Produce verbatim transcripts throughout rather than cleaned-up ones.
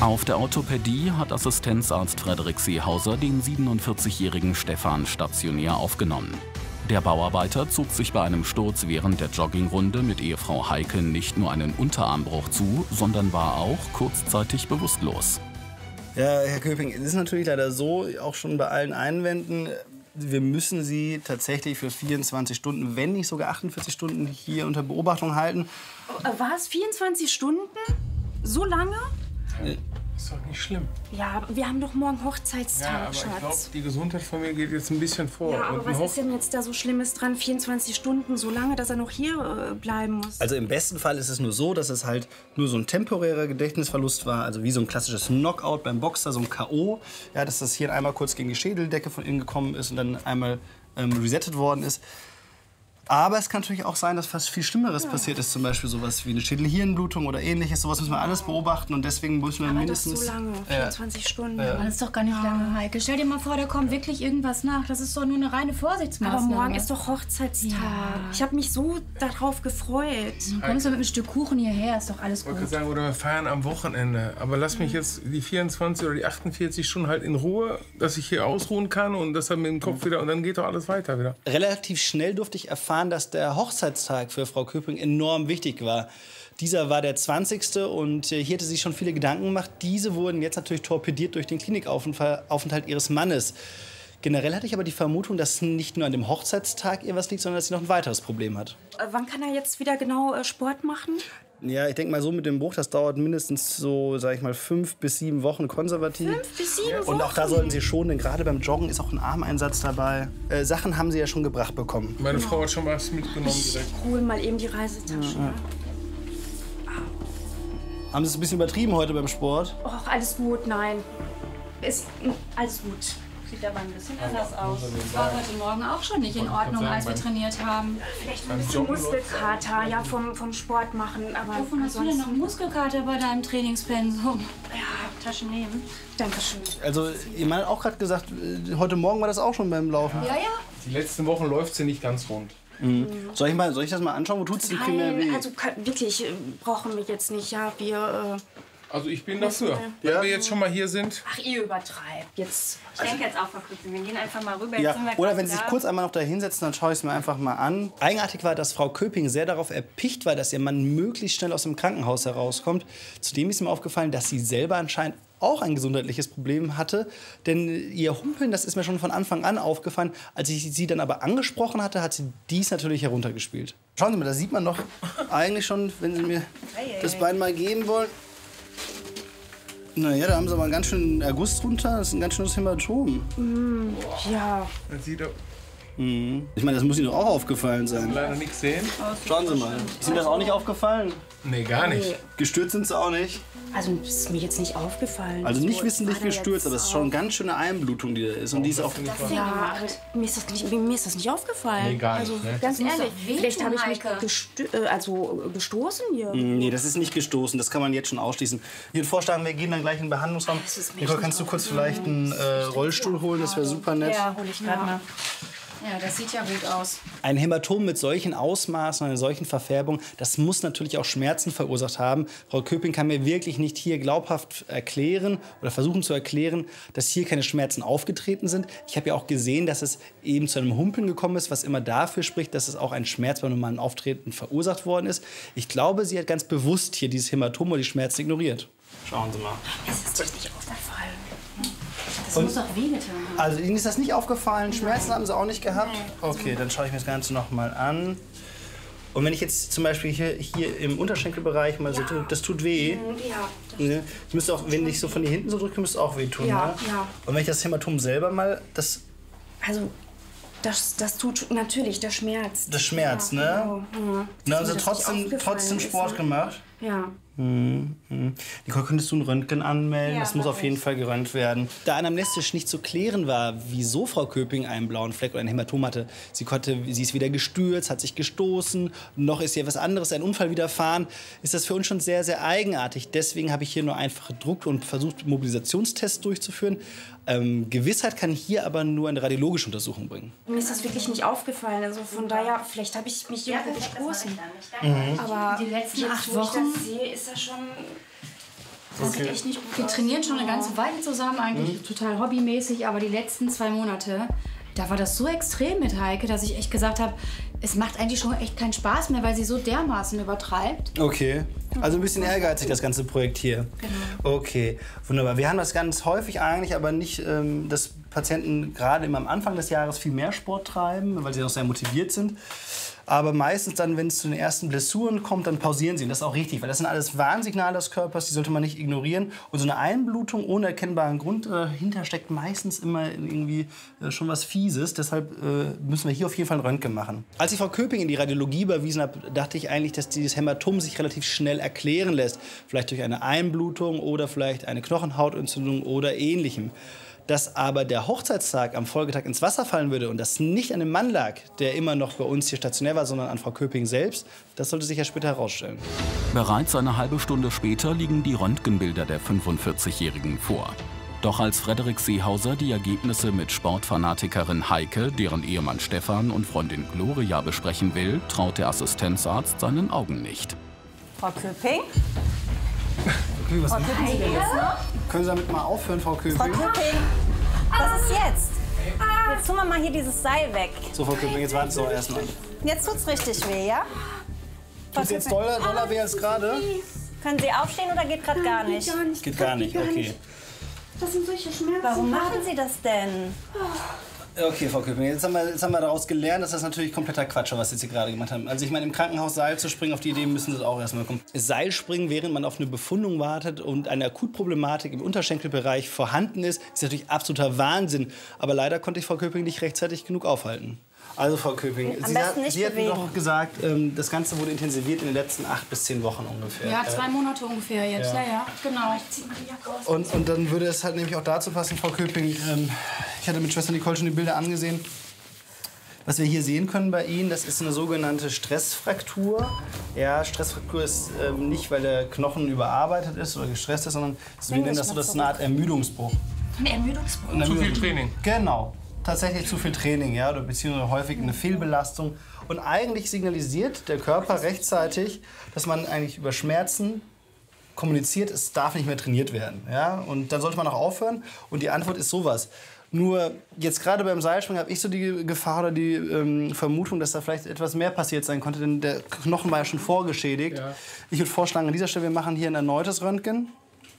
Auf der Orthopädie hat Assistenzarzt Frederik Seehauser den siebenundvierzigjährigen Stefan stationär aufgenommen. Der Bauarbeiter zog sich bei einem Sturz während der Joggingrunde mit Ehefrau Heike nicht nur einen Unterarmbruch zu, sondern war auch kurzzeitig bewusstlos. Ja, Herr Köping, es ist natürlich leider so, auch schon bei allen Einwänden, wir müssen Sie tatsächlich für vierundzwanzig Stunden, wenn nicht sogar achtundvierzig Stunden hier unter Beobachtung halten. War es vierundzwanzig Stunden? So lange? Ist doch nicht schlimm. Ja, wir haben doch morgen Hochzeitstag, Ja, aber Schatz. ich glaube, die Gesundheit von mir geht jetzt ein bisschen vor. Ja, aber Und was ein ist denn jetzt da so Schlimmes dran? vierundzwanzig Stunden, so lange, dass er noch hier äh, bleiben muss? Also im besten Fall ist es nur so, dass es halt nur so ein temporärer Gedächtnisverlust war, also wie so ein klassisches Knockout beim Boxer, so ein K O. Ja, dass das hier einmal kurz gegen die Schädeldecke von innen gekommen ist und dann einmal ähm, resettet worden ist. Aber es kann natürlich auch sein, dass fast viel Schlimmeres ja. passiert ist, zum Beispiel sowas wie eine Schädelhirnblutung oder ähnliches. Sowas müssen wir alles beobachten und deswegen müssen wir aber mindestens... Das ist so lange, vierundzwanzig ja. Stunden. Ja. Das ist doch gar nicht lange, Heike. Stell dir mal vor, da kommt wirklich irgendwas nach. Das ist doch nur eine reine Vorsichtsmaßnahme. Aber morgen ist doch Hochzeitstag. Ja. Ich habe mich so darauf gefreut. Du kommst du mit einem Stück Kuchen hierher, ist doch alles Ich gut. wollte sagen, oder wir feiern am Wochenende. Aber lass mich jetzt die vierundzwanzig oder die achtundvierzig Stunden halt in Ruhe, dass ich hier ausruhen kann und das dann mit dem Kopf wieder... Und dann geht doch alles weiter wieder. Relativ schnell durfte ich erfahren, dass der Hochzeitstag für Frau Köping enorm wichtig war. Dieser war der zwanzigste und hier hatte sie schon viele Gedanken gemacht. Diese wurden jetzt natürlich torpediert durch den Klinikaufenthalt ihres Mannes. Generell hatte ich aber die Vermutung, dass nicht nur an dem Hochzeitstag ihr was liegt, sondern dass sie noch ein weiteres Problem hat. Äh, wann kann er jetzt wieder genau äh, Sport machen? Ja, ich denke mal so mit dem Bruch, das dauert mindestens so, sag ich mal, fünf bis sieben Wochen konservativ. Fünf bis sieben Wochen? Und auch da sollten Sie schonen, denn gerade beim Joggen ist auch ein Armeinsatz dabei. Äh, Sachen haben Sie ja schon gebracht bekommen. Meine Frau hat schon was mitgenommen direkt. Ich hol mal eben die Reisetasche. Ja, ja. Haben Sie es ein bisschen übertrieben heute beim Sport? Och, alles gut, nein. Ist alles gut. Sieht aber ein bisschen anders aus. Das war heute Morgen auch schon nicht in Ordnung, als wir trainiert haben. Vielleicht ein bisschen Muskelkater, ja, vom, vom Sport machen. Aber Wovon hast du denn noch Muskelkater bei deinem Trainingspensum? Ja, Taschen nehmen. Dankeschön. Also, Ihr Mann hat auch gerade gesagt, heute Morgen war das auch schon beim Laufen. Ja, ja. Die letzten Wochen läuft sie nicht ganz rund. Mhm. Soll, ich mal, soll ich das mal anschauen? Wo tut es denn primär weh? Nein, also wirklich, äh, brauchen wir jetzt nicht. Ja, wir... Äh, Also ich bin dafür. Wenn Ja. wir jetzt schon mal hier sind. Ach, ihr übertreibt. Jetzt... Ich denke jetzt auch, Frau Köping, wir gehen einfach mal rüber. Jetzt Ja. sind wir Oder quasi wenn Sie sich da. kurz einmal noch da hinsetzen, dann schaue ich es mir einfach mal an. Eigenartig war, dass Frau Köping sehr darauf erpicht war, dass ihr Mann möglichst schnell aus dem Krankenhaus herauskommt. Zudem ist mir aufgefallen, dass sie selber anscheinend auch ein gesundheitliches Problem hatte. Denn ihr Humpeln, das ist mir schon von Anfang an aufgefallen. Als ich sie dann aber angesprochen hatte, hat sie dies natürlich heruntergespielt. Schauen Sie mal, da sieht man doch eigentlich schon, wenn Sie mir das Bein mal geben wollen. Naja, da haben Sie aber einen ganz schönen Erguss drunter. Das ist ein ganz schönes Hämatom. Mm, ja. Man sieht doch Mhm. Ich meine, das muss Ihnen doch auch aufgefallen sein. leider nichts sehen. Schauen Sie mal. Ist Ihnen das auch nicht aufgefallen? Nee, gar nicht. Gestürzt sind Sie auch nicht? Also, das ist mir jetzt nicht aufgefallen. Also nicht So, wissentlich war da gestürzt, jetzt aber es ist schon eine ganz schöne Einblutung, die da ist. Und die ist auch... Ja, aber mir ist, das nicht, mir ist das nicht aufgefallen. Nee, gar nicht, Also, ne? ganz Das muss ehrlich, doch wehtun, vielleicht habe ich mich Heike. gestö äh, also, äh, gestoßen hier. Nee, das ist nicht gestoßen. Das kann man jetzt schon ausschließen. Ich würde vorschlagen, wir gehen dann gleich in den Behandlungsraum. Das ist mir Nicole, echt kannst du nicht kurz vielleicht einen äh, Rollstuhl holen? Das wäre super nett. Ja, hol ich gerade mal. Ja, das sieht ja gut aus. Ein Hämatom mit solchen Ausmaßen, einer solchen Verfärbung, das muss natürlich auch Schmerzen verursacht haben. Frau Köping kann mir wirklich nicht hier glaubhaft erklären oder versuchen zu erklären, dass hier keine Schmerzen aufgetreten sind. Ich habe ja auch gesehen, dass es eben zu einem Humpeln gekommen ist, was immer dafür spricht, dass es auch ein Schmerz beim normalen Auftreten verursacht worden ist. Ich glaube, sie hat ganz bewusst hier dieses Hämatom oder die Schmerzen ignoriert. Schauen Sie mal. Mir ist das nicht aufgefallen. Das Und- muss doch wehgetan haben. Also Ihnen ist das nicht aufgefallen? Schmerzen haben Sie auch nicht gehabt? Okay, dann schaue ich mir das Ganze noch mal an. Und wenn ich jetzt zum Beispiel hier, hier im Unterschenkelbereich mal so tue, das tut weh. Ja, Ne? Ich müsste auch, wenn ich so von hier hinten so drücke, müsste es auch weh tun. Ja, ne? ja. Und wenn ich das Hämatom selber mal, das, also das, das tut natürlich, das schmerzt. das schmerzt, ja, ne? Genau. Ja. Na, Dass also mir das nicht trotzdem, aufgefallen trotzdem ist, Sport ne? gemacht. Ja. Mhm. mhm. Nicole, könntest du ein Röntgen anmelden? Ja, das muss mach auf jeden ich. Fall geröntgt werden. Da anamnestisch nicht zu klären war, wieso Frau Köping einen blauen Fleck oder ein Hämatom hatte. Sie, konnte, sie ist weder gestürzt, hat sich gestoßen, noch ist ihr was anderes, ein Unfall widerfahren. Ist das für uns schon sehr, sehr eigenartig. Deswegen habe ich hier nur einfache Druck- und versucht, Mobilisationstests durchzuführen. Ähm, Gewissheit kann hier aber nur eine radiologische Untersuchung bringen. Mir ist das wirklich nicht aufgefallen. Also von daher, vielleicht habe ich mich Ja, irgendwo perfekt, das mache ich gestoßen. dann. Ich danke Mhm. euch. Aber Die letzten jetzt, acht wo ich Wochen? das sehe, ist das schon... Das sieht echt nicht gut. Wir trainieren schon eine ganze Weile zusammen, eigentlich mhm. total hobbymäßig, aber die letzten zwei Monate, da war das so extrem mit Heike, dass ich echt gesagt habe, es macht eigentlich schon echt keinen Spaß mehr, weil sie so dermaßen übertreibt. Okay, also ein bisschen ehrgeizig das ganze Projekt hier. Genau. Okay, wunderbar. Wir haben das ganz häufig eigentlich, aber nicht, ähm, dass Patienten gerade immer am Anfang des Jahres viel mehr Sport treiben, weil sie noch sehr motiviert sind. Aber meistens dann, wenn es zu den ersten Blessuren kommt, dann pausieren sie. Und das ist auch richtig, weil das sind alles Warnsignale des Körpers, die sollte man nicht ignorieren. Und so eine Einblutung ohne erkennbaren Grund äh, hinter steckt meistens immer irgendwie äh, schon was Fieses. Deshalb äh, müssen wir hier auf jeden Fall ein Röntgen machen. Als ich Frau Köping in die Radiologie überwiesen habe, dachte ich eigentlich, dass dieses Hämatom sich relativ schnell erklären lässt. Vielleicht durch eine Einblutung oder vielleicht eine Knochenhautentzündung oder Ähnlichem. Dass aber der Hochzeitstag am Folgetag ins Wasser fallen würde und das nicht an dem Mann lag, der immer noch bei uns hier stationär war, sondern an Frau Köping selbst, das sollte sich ja später herausstellen. Bereits eine halbe Stunde später liegen die Röntgenbilder der fünfundvierzigjährigen vor. Doch als Frederik Seehauser die Ergebnisse mit Sportfanatikerin Heike, deren Ehemann Stefan und Freundin Gloria besprechen will, traut der Assistenzarzt seinen Augen nicht. Frau Köping? Okay, was Frau Köping, Sie denn jetzt noch? Können Sie damit mal aufhören, Frau Köping? Frau Köping, was ist jetzt? Jetzt tun wir mal hier dieses Seil weg. So, Frau Köping, jetzt warten Sie doch erst mal. Jetzt tut's richtig weh, ja? Tut es jetzt doller, doller weh als gerade? Können Sie aufstehen oder geht gerade gar nicht? Gar nicht. Geht gar nicht, okay. Das sind solche Schmerzen. Warum machen Sie das denn? Okay, Frau Köping, jetzt haben, wir, jetzt haben wir daraus gelernt, dass das natürlich kompletter Quatsch war, was Sie jetzt hier gerade gemacht haben. Also ich meine, im Krankenhaus Seil zu springen, auf die Idee müssen Sie auch erstmal kommen. Seilspringen, während man auf eine Befundung wartet und eine Akutproblematik im Unterschenkelbereich vorhanden ist, ist natürlich absoluter Wahnsinn. Aber leider konnte ich Frau Köping nicht rechtzeitig genug aufhalten. Also Frau Köping, Am Sie, besten hat, nicht Sie hatten bewegen. doch gesagt, ähm, das Ganze wurde intensiviert in den letzten acht bis zehn Wochen ungefähr. Ja, zwei Monate ungefähr jetzt. Ja, Ja. ja, genau. Und, und dann würde es halt nämlich auch dazu passen, Frau Köping, ähm, ich hatte mit Schwester Nicole schon die Bilder angesehen. Was wir hier sehen können bei Ihnen, das ist eine sogenannte Stressfraktur. Ja, Stressfraktur ist ähm, nicht, weil der Knochen überarbeitet ist oder gestresst ist, sondern wir nennen das so, das ist eine Art Ermüdungsbruch. Ein Ermüdungsbruch. Eine Zu viel Ermüdung. Training. Genau. Tatsächlich zu viel Training, ja, oder beziehungsweise häufig eine Fehlbelastung. Und eigentlich signalisiert der Körper rechtzeitig, dass man eigentlich über Schmerzen kommuniziert, es darf nicht mehr trainiert werden. Ja? Und dann sollte man auch aufhören. Und die Antwort ist sowas. Nur jetzt gerade beim Seilspringen habe ich so die Gefahr oder die ähm, Vermutung, dass da vielleicht etwas mehr passiert sein konnte, denn der Knochen war ja schon vorgeschädigt. Ja. Ich würde vorschlagen, an dieser Stelle, wir machen hier ein erneutes Röntgen.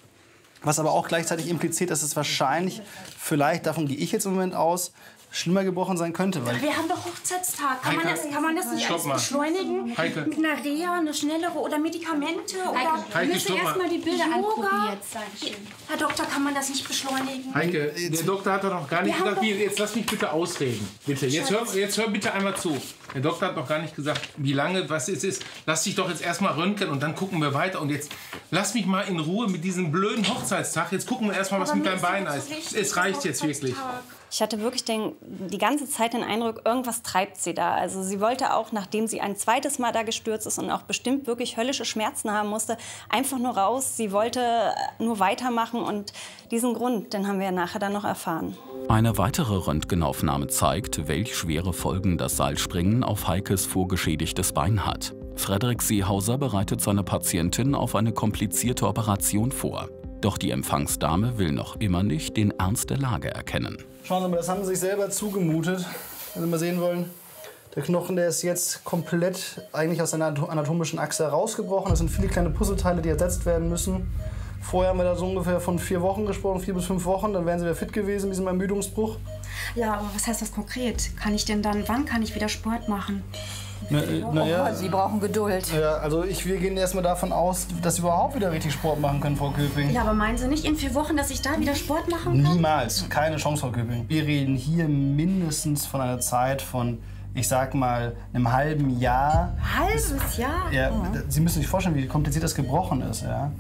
Was aber auch gleichzeitig impliziert, dass es wahrscheinlich, vielleicht, davon gehe ich jetzt im Moment aus, schlimmer gebrochen sein könnte. Weil Wir haben doch Hochzeitstag. Kann man Heike, das, kann man das nicht stopp alles mal. beschleunigen? Heike. Mit einer Reha, eine schnellere oder Medikamente? Oder Heike, wir Heike, müssen stopp erst mal. mal die Bilder Yoga? angucken jetzt. Dankeschön. Herr Doktor, kann man das nicht beschleunigen? Heike, der Doktor hat doch noch gar nicht Wir haben gesagt, doch- wie, jetzt lass mich bitte ausreden. Bitte, jetzt hör, jetzt hör bitte einmal zu. Der Doktor hat noch gar nicht gesagt, wie lange, was es ist. Lass dich doch jetzt erstmal röntgen und dann gucken wir weiter. Und jetzt lass mich mal in Ruhe mit diesem blöden Hochzeitstag. Jetzt gucken wir erstmal, was Aber mit mir deinem ist doch Bein so ist. wichtig, Es reicht der jetzt wirklich. Hochzeitstag. Ich hatte wirklich den, die ganze Zeit den Eindruck, irgendwas treibt sie da. Also sie wollte auch, nachdem sie ein zweites Mal da gestürzt ist und auch bestimmt wirklich höllische Schmerzen haben musste, einfach nur raus. Sie wollte nur weitermachen und diesen Grund, den haben wir nachher dann noch erfahren. Eine weitere Röntgenaufnahme zeigt, welch schwere Folgen das Seilspringen auf Heikes vorgeschädigtes Bein hat. Frederik Seehauser bereitet seine Patientin auf eine komplizierte Operation vor. Doch die Empfangsdame will noch immer nicht den Ernst der Lage erkennen. Schauen Sie mal, das haben Sie sich selber zugemutet, wenn Sie mal sehen wollen. Der Knochen, der ist jetzt komplett eigentlich aus seiner anatomischen Achse herausgebrochen. Das sind viele kleine Puzzleteile, die ersetzt werden müssen. Vorher haben wir da so ungefähr von vier Wochen gesprochen, vier bis fünf Wochen. Dann wären Sie wieder fit gewesen mit diesem Ermüdungsbruch. Ja, aber was heißt das konkret? Kann ich denn dann, wann kann ich wieder Sport machen? Na, äh, na ja, Sie brauchen Geduld. ja, also ich, wir gehen erstmal davon aus, dass Sie überhaupt wieder richtig Sport machen können, Frau Köping. Ja, aber meinen Sie nicht in vier Wochen, dass ich da wieder Sport machen kann? Niemals, keine Chance, Frau Köping. Wir reden hier mindestens von einer Zeit von, ich sag mal, einem halben Jahr. Halbes Jahr? Ja, Sie müssen sich vorstellen, wie kompliziert das gebrochen ist. Ja?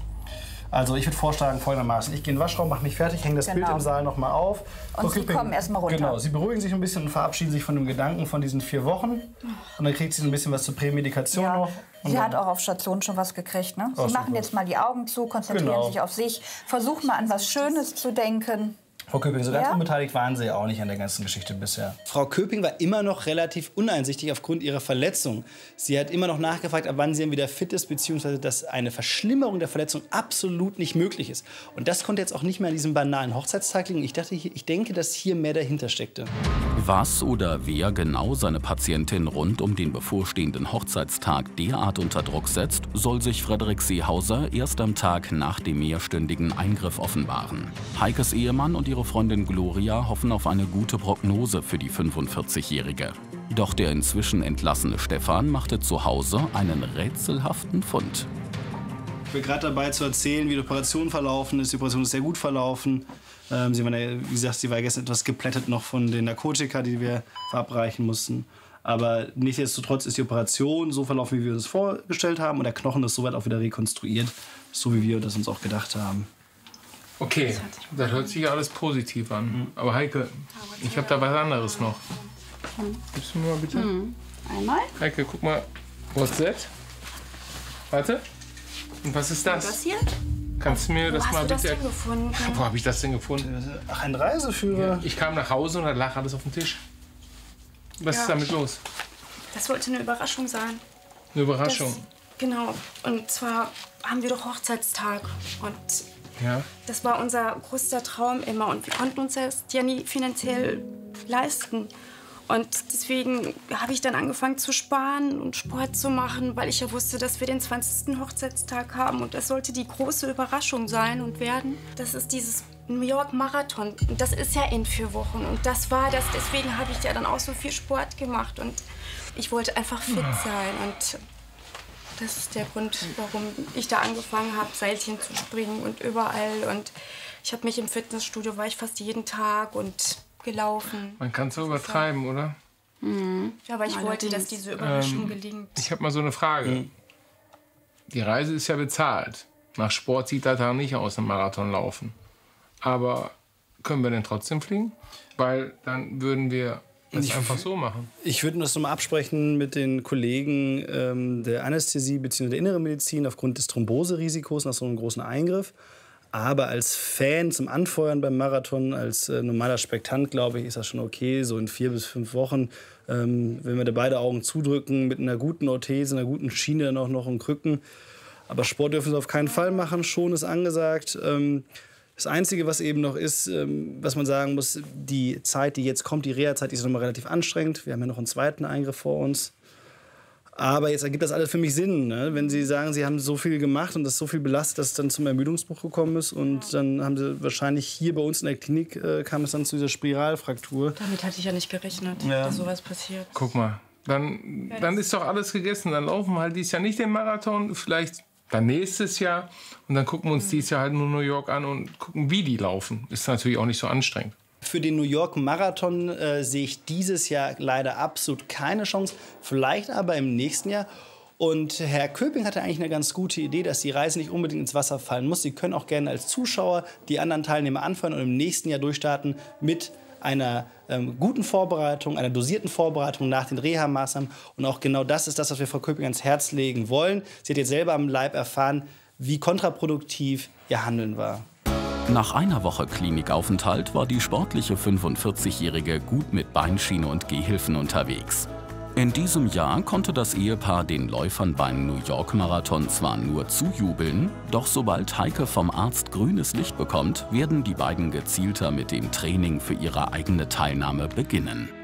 Also ich würde vorschlagen folgendermaßen, ich gehe in den Waschraum, mache mich fertig, hänge das Genau. Bild im Saal noch mal auf. Und Frau Sie Köping, kommen erst mal runter. Genau, Sie beruhigen sich ein bisschen und verabschieden sich von dem Gedanken von diesen vier Wochen. Und dann kriegt sie so ein bisschen was zur Prämedikation Ja. noch. Und Sie dann- hat auch auf Station schon was gekriegt. Ne? Sie Oh, machen super. jetzt mal die Augen zu, konzentrieren Genau. sich auf sich, versuchen mal an was Schönes zu denken. Frau Köping, so ganz Ja? unbeteiligt waren Sie ja auch nicht an der ganzen Geschichte bisher. Frau Köping war immer noch relativ uneinsichtig aufgrund ihrer Verletzung. Sie hat immer noch nachgefragt, ab wann sie dann wieder fit ist, beziehungsweise dass eine Verschlimmerung der Verletzung absolut nicht möglich ist. Und das konnte jetzt auch nicht mehr an diesem banalen Hochzeitstag liegen. Ich, dachte, ich denke, dass hier mehr dahinter steckte. Was oder wer genau seine Patientin rund um den bevorstehenden Hochzeitstag derart unter Druck setzt, soll sich Frederik Seehauser erst am Tag nach dem mehrstündigen Eingriff offenbaren. Heikes Ehemann und ihre Freundin Gloria hoffen auf eine gute Prognose für die fünfundvierzigjährige. Doch der inzwischen entlassene Stefan machte zu Hause einen rätselhaften Fund. Ich bin gerade dabei zu erzählen, wie die Operation verlaufen ist. Die Operation ist sehr gut verlaufen. Ähm, sie war, wie gesagt, sie war gestern etwas geplättet noch von den Narkotika, die wir verabreichen mussten. Aber nichtsdestotrotz ist die Operation so verlaufen, wie wir uns vorgestellt haben. Und der Knochen ist soweit auch wieder rekonstruiert, so wie wir das uns auch gedacht haben. Okay, das hört sich ja alles positiv an. Mhm. Aber Heike, ich habe da was anderes noch. Gibst du mir mal bitte? Mhm. Einmal. Heike, guck mal. What's that? Warte. Und was ist das? Das hier? Kannst du mir das Wo mal hast du das bitte... denn gefunden? Wo habe ich das denn gefunden? Ach, ein Reiseführer. Ja, ich kam nach Hause und da lag alles auf dem Tisch. Was Ja. ist damit los? Das sollte eine Überraschung sein. Eine Überraschung. Das, genau. Und zwar haben wir doch Hochzeitstag. Und Ja. das war unser größter Traum immer. Und wir konnten uns das ja nie finanziell leisten. Und deswegen habe ich dann angefangen zu sparen und Sport zu machen, weil ich ja wusste, dass wir den zwanzigsten Hochzeitstag haben. Und das sollte die große Überraschung sein und werden. Das ist dieses New York Marathon. Und das ist ja in vier Wochen. Und das war das. Deswegen habe ich ja dann auch so viel Sport gemacht. Und ich wollte einfach fit sein. Und das ist der Grund, warum ich da angefangen habe, Seilchen zu springen und überall. Und ich habe mich im Fitnessstudio, war ich fast jeden Tag und gelaufen. Man kann es so übertreiben, oder? Mhm. Ja, aber ich Allerdings. wollte, dass diese Überraschung Ähm, gelingt. Ich habe mal so eine Frage. Mhm. Die Reise ist ja bezahlt. Nach Sport sieht das da nicht aus, im Marathon laufen. Aber können wir denn trotzdem fliegen? Weil dann würden wir das Ich- einfach so machen. Ich würde das nochmal absprechen mit den Kollegen ähm, der Anästhesie bzw. der Inneren Medizin aufgrund des Thromboserisikos nach so einem großen Eingriff. Aber als Fan zum Anfeuern beim Marathon, als äh, normaler Spektant, glaube ich, ist das schon okay. So in vier bis fünf Wochen, ähm, wenn wir da beide Augen zudrücken, mit einer guten Orthese, einer guten Schiene, dann auch noch und Krücken. Aber Sport dürfen sie auf keinen Fall machen, schon ist angesagt. Ähm, das Einzige, was eben noch ist, ähm, was man sagen muss, die Zeit, die jetzt kommt, die Reha-Zeit, die ist noch mal relativ anstrengend. Wir haben ja noch einen zweiten Eingriff vor uns. Aber jetzt ergibt das alles für mich Sinn, ne? Wenn Sie sagen, Sie haben so viel gemacht und das so viel belastet, dass es dann zum Ermüdungsbruch gekommen ist. Und dann haben Sie wahrscheinlich hier bei uns in der Klinik, äh, kam es dann zu dieser Spiralfraktur. Damit hatte ich ja nicht gerechnet, Ja. dass sowas passiert. Guck mal, dann, dann ist doch alles gegessen. Dann laufen wir halt dieses Jahr nicht den Marathon, vielleicht dann nächstes Jahr. Und dann gucken wir uns dieses Jahr halt nur New York an und gucken, wie die laufen. Ist natürlich auch nicht so anstrengend. Für den New York Marathon äh, sehe ich dieses Jahr leider absolut keine Chance. Vielleicht aber im nächsten Jahr. Und Herr Köping hatte eigentlich eine ganz gute Idee, dass die Reise nicht unbedingt ins Wasser fallen muss. Sie können auch gerne als Zuschauer die anderen Teilnehmer anfeuern und im nächsten Jahr durchstarten mit einer ähm, guten Vorbereitung, einer dosierten Vorbereitung nach den Reha-Maßnahmen. Und auch genau das ist das, was wir Frau Köping ans Herz legen wollen. Sie hat jetzt selber am Leib erfahren, wie kontraproduktiv ihr Handeln war. Nach einer Woche Klinikaufenthalt war die sportliche fünfundvierzigjährige gut mit Beinschiene und Gehhilfen unterwegs. In diesem Jahr konnte das Ehepaar den Läufern beim New York Marathon zwar nur zujubeln, doch sobald Heike vom Arzt grünes Licht bekommt, werden die beiden gezielter mit dem Training für ihre eigene Teilnahme beginnen.